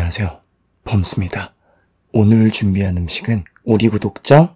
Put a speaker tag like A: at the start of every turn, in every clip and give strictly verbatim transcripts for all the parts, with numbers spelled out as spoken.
A: 안녕하세요, 범스입니다. 오늘 준비한 음식은 우리 구독자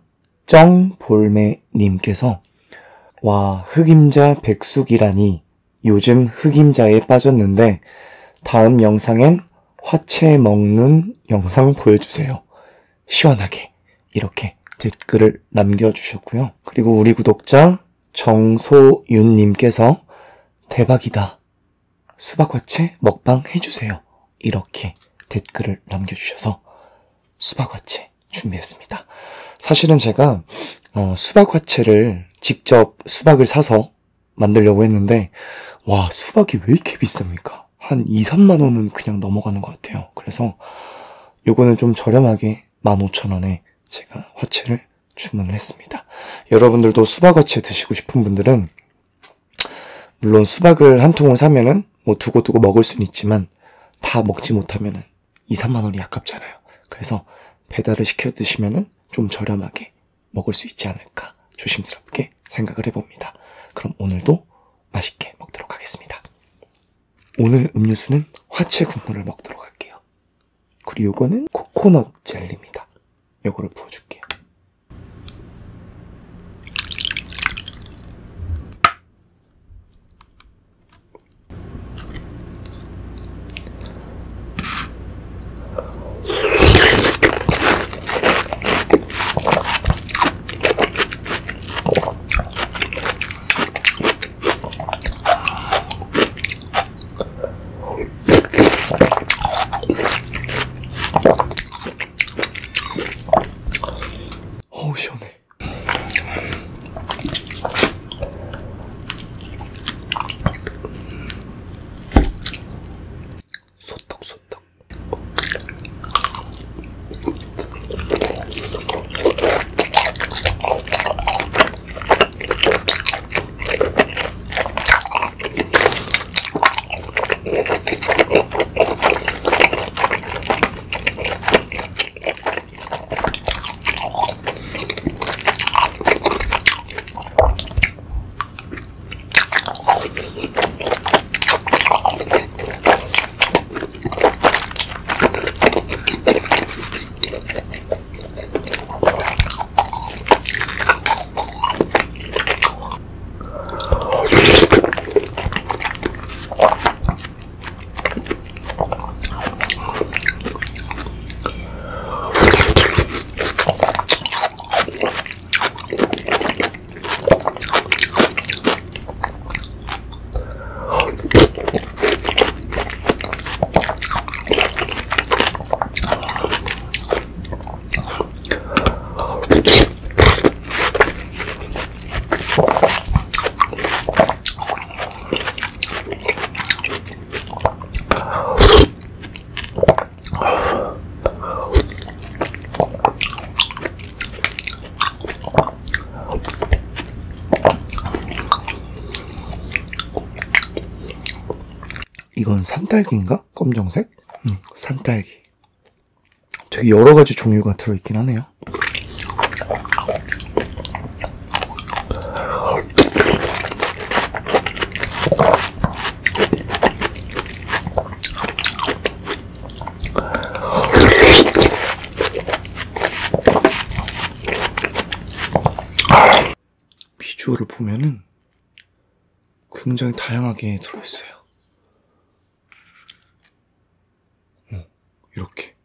A: 쩡볼매님께서 와, 흑임자 백숙이라니 요즘 흑임자에 빠졌는데 다음 영상엔 화채 먹는 영상 보여주세요. 시원하게 이렇게 댓글을 남겨주셨고요. 그리고 우리 구독자 정소윤님께서 대박이다, 수박화채 먹방 해주세요, 이렇게 댓글을 남겨주셔서 수박화채 준비했습니다. 사실은 제가 어, 수박화채를 직접 수박을 사서 만들려고 했는데 와, 수박이 왜 이렇게 비쌉니까? 한 이, 삼만 원은 그냥 넘어가는 것 같아요. 그래서 요거는 좀 저렴하게 만 오천 원에 제가 화채를 주문을 했습니다. 여러분들도 수박화채 드시고 싶은 분들은 물론 수박을 한 통을 사면은 뭐 두고두고 먹을 수는 있지만 다 먹지 못하면은 이, 삼만 원이 아깝잖아요. 그래서 배달을 시켜 드시면은 좀 저렴하게 먹을 수 있지 않을까 조심스럽게 생각을 해봅니다. 그럼 오늘도 맛있게 먹도록 하겠습니다. 오늘 음료수는 화채 국물을 먹도록 할게요. 그리고 요거는 코코넛 젤리입니다. 요거를 부어줄게요. 어우, 시원해. 소떡소떡. 이건 산딸기인가? 검정색? 응, 산딸기. 되게 여러가지 종류가 들어있긴 하네요. 비주얼을 보면은 굉장히 다양하게 들어있어요. 이렇게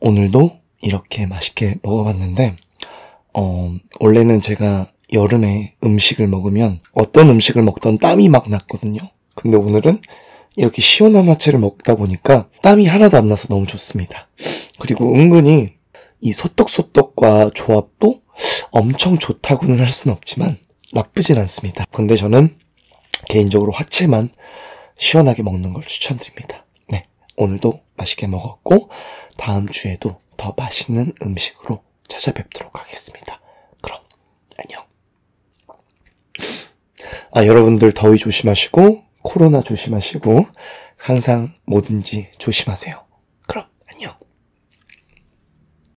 A: 오늘도 이렇게 맛있게 먹어봤는데, 어, 원래는 제가 여름에 음식을 먹으면 어떤 음식을 먹던 땀이 막 났거든요. 근데 오늘은 이렇게 시원한 화채를 먹다 보니까 땀이 하나도 안 나서 너무 좋습니다. 그리고 은근히 이 소떡소떡과 조합도 엄청 좋다고는 할 수는 없지만 나쁘진 않습니다. 근데 저는 개인적으로 화채만 시원하게 먹는 걸 추천드립니다. 네, 오늘도 맛있게 먹었고 다음 주에도 더 맛있는 음식으로 찾아뵙도록 하겠습니다. 그럼 안녕. 아, 여러분들 더위 조심하시고 코로나 조심하시고 항상 뭐든지 조심하세요.